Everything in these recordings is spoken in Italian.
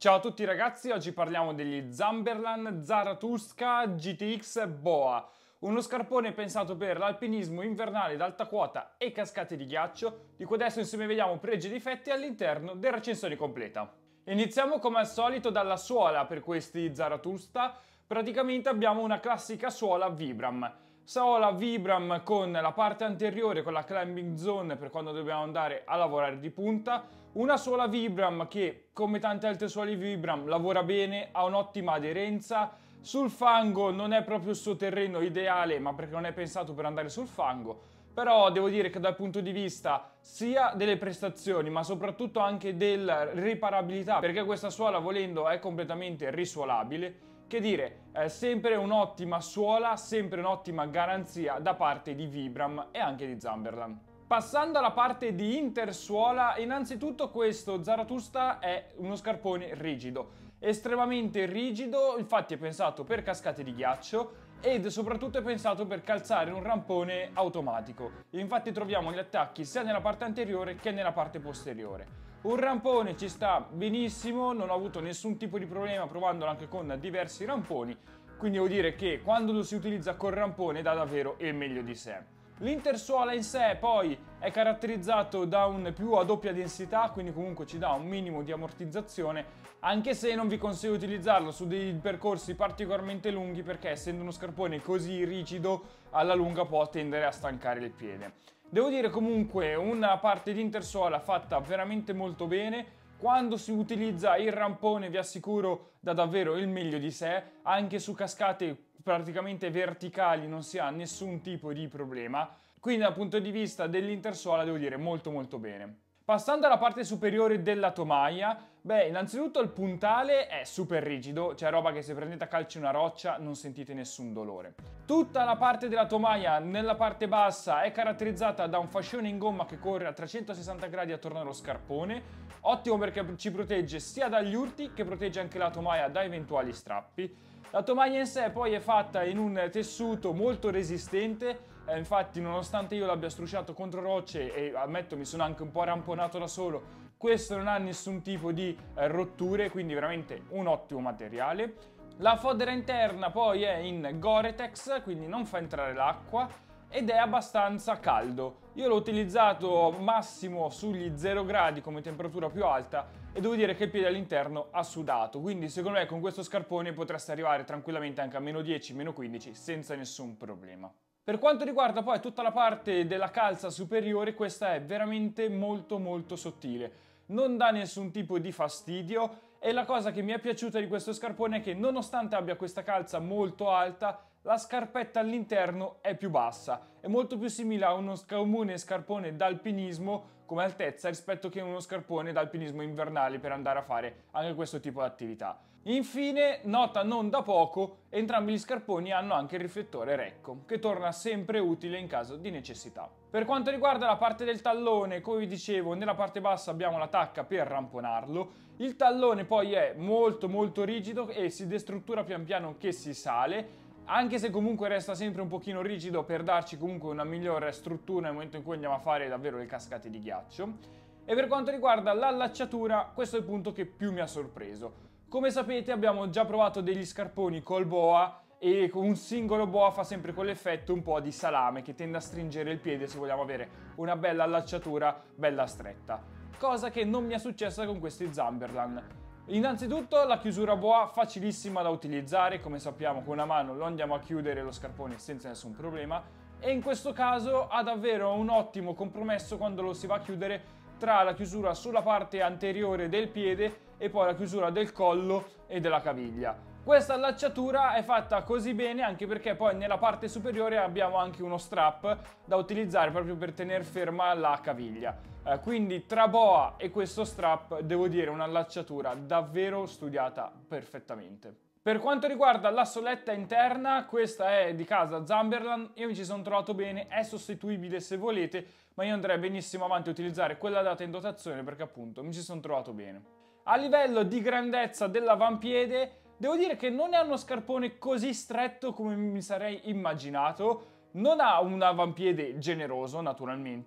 Ciao a tutti ragazzi, oggi parliamo degli Zamberlan Zarathustra GTX Boa, uno scarpone pensato per l'alpinismo invernale ad alta quota e cascate di ghiaccio, di cui adesso insieme vediamo pregi e difetti all'interno della recensione completa. Iniziamo come al solito dalla suola per questi Zarathustra. Praticamente abbiamo una classica suola Vibram. Suola Vibram con la parte anteriore con la climbing zone per quando dobbiamo andare a lavorare di punta. Una suola Vibram che, come tante altre suole Vibram, lavora bene, ha un'ottima aderenza. Sul fango non è proprio il suo terreno ideale, ma perché non è pensato per andare sul fango. Però devo dire che dal punto di vista sia delle prestazioni, ma soprattutto anche della riparabilità, perché questa suola volendo è completamente risuolabile, che dire, è sempre un'ottima suola, sempre un'ottima garanzia da parte di Vibram e anche di Zamberlan. Passando alla parte di intersuola, innanzitutto questo Zarathustra è uno scarpone rigido, estremamente rigido, infatti è pensato per cascate di ghiaccio ed soprattutto è pensato per calzare un rampone automatico. Infatti troviamo gli attacchi sia nella parte anteriore che nella parte posteriore. Un rampone ci sta benissimo, non ho avuto nessun tipo di problema provandolo anche con diversi ramponi, quindi devo dire che quando lo si utilizza col rampone dà davvero il meglio di sé. L'intersuola in sé poi è caratterizzato da un più a doppia densità, quindi comunque ci dà un minimo di ammortizzazione, anche se non vi consiglio di utilizzarlo su dei percorsi particolarmente lunghi perché essendo uno scarpone così rigido alla lunga può tendere a stancare il piede. Devo dire comunque una parte di intersuola fatta veramente molto bene. Quando si utilizza il rampone vi assicuro dà davvero il meglio di sé, anche su cascate praticamente verticali non si ha nessun tipo di problema, quindi dal punto di vista dell'intersuola devo dire molto bene. Passando alla parte superiore della tomaia, beh, innanzitutto il puntale è super rigido, cioè roba che se prendete a calci una roccia non sentite nessun dolore. Tutta la parte della tomaia nella parte bassa è caratterizzata da un fascione in gomma che corre a 360 gradi attorno allo scarpone, ottimo perché ci protegge sia dagli urti che protegge anche la tomaia da eventuali strappi. La tomaia in sé poi è fatta in un tessuto molto resistente, infatti nonostante io l'abbia strusciato contro rocce e ammetto mi sono anche un po' ramponato da solo, questo non ha nessun tipo di rotture, quindi veramente un ottimo materiale. La fodera interna poi è in Gore-Tex, quindi non fa entrare l'acqua ed è abbastanza caldo. Io l'ho utilizzato massimo sugli 0 gradi come temperatura più alta e devo dire che il piede all'interno ha sudato, quindi secondo me con questo scarpone potreste arrivare tranquillamente anche a meno 10, meno 15 senza nessun problema. Per quanto riguarda poi tutta la parte della calza superiore, questa è veramente molto sottile, non dà nessun tipo di fastidio e la cosa che mi è piaciuta di questo scarpone è che nonostante abbia questa calza molto alta, la scarpetta all'interno è più bassa, è molto più simile a uno comune scarpone d'alpinismo come altezza rispetto che uno scarpone d'alpinismo invernale per andare a fare anche questo tipo di attività. Infine, nota non da poco, entrambi gli scarponi hanno anche il riflettore Recco, che torna sempre utile in caso di necessità. Per quanto riguarda la parte del tallone, come vi dicevo, nella parte bassa abbiamo la tacca per ramponarlo, il tallone poi è molto rigido e si destruttura pian piano che si sale, anche se comunque resta sempre un pochino rigido per darci comunque una migliore struttura nel momento in cui andiamo a fare davvero le cascate di ghiaccio. E per quanto riguarda l'allacciatura, questo è il punto che più mi ha sorpreso. Come sapete abbiamo già provato degli scarponi col boa e un singolo boa fa sempre quell'effetto un po' di salame che tende a stringere il piede se vogliamo avere una bella allacciatura bella stretta, cosa che non mi è successa con questi Zamberlan. Innanzitutto la chiusura boa facilissima da utilizzare, come sappiamo con una mano lo andiamo a chiudere lo scarpone senza nessun problema e in questo caso ha davvero un ottimo compromesso quando lo si va a chiudere tra la chiusura sulla parte anteriore del piede e poi la chiusura del collo e della caviglia. Questa allacciatura è fatta così bene anche perché poi nella parte superiore abbiamo anche uno strap da utilizzare proprio per tenere ferma la caviglia. Quindi tra boa e questo strap devo dire un'allacciatura davvero studiata perfettamente. Per quanto riguarda la soletta interna, questa è di casa Zamberlan, io mi ci sono trovato bene, è sostituibile se volete, ma io andrei benissimo avanti a utilizzare quella data in dotazione perché appunto mi ci sono trovato bene. A livello di grandezza dell'avampiede, devo dire che non è uno scarpone così stretto come mi sarei immaginato, non ha un avampiede generoso naturalmente,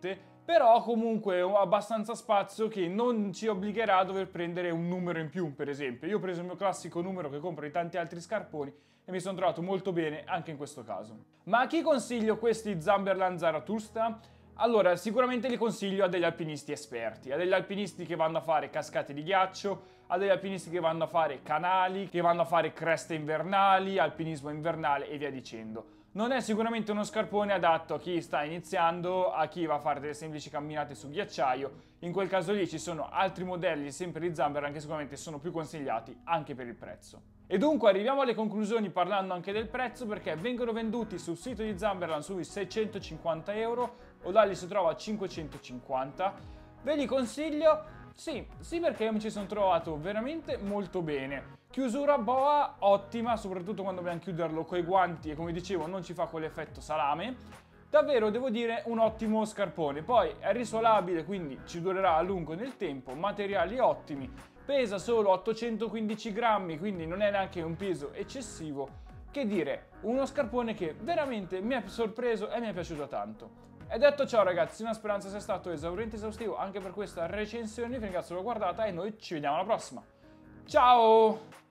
però comunque abbastanza spazio che non ci obbligherà a dover prendere un numero in più, per esempio. Io ho preso il mio classico numero che compro di tanti altri scarponi e mi sono trovato molto bene anche in questo caso. Ma a chi consiglio questi Zamberlan Zarathustra? Allora, sicuramente li consiglio a degli alpinisti esperti, a degli alpinisti che vanno a fare cascate di ghiaccio, a degli alpinisti che vanno a fare canali, che vanno a fare creste invernali, alpinismo invernale e via dicendo. Non è sicuramente uno scarpone adatto a chi sta iniziando, a chi va a fare delle semplici camminate su ghiacciaio. In quel caso lì ci sono altri modelli sempre di Zamberlan che sicuramente sono più consigliati anche per il prezzo. E dunque arriviamo alle conclusioni parlando anche del prezzo, perché vengono venduti sul sito di Zamberlan sui 650 euro, o là li si trova a 550. Ve li consiglio? Sì, perché io mi ci sono trovato veramente molto bene. Chiusura boa ottima, soprattutto quando dobbiamo chiuderlo coi guanti e come dicevo non ci fa quell'effetto salame. Davvero devo dire un ottimo scarpone, poi è risolabile quindi ci durerà a lungo nel tempo, materiali ottimi, pesa solo 815 grammi quindi non è neanche un peso eccessivo. Che dire, uno scarpone che veramente mi ha sorpreso e mi è piaciuto tanto. E detto ciò ragazzi, una speranza sia stato esauriente e esaustivo anche per questa recensione, vi ringrazio per la guardata e noi ci vediamo alla prossima. Ciao!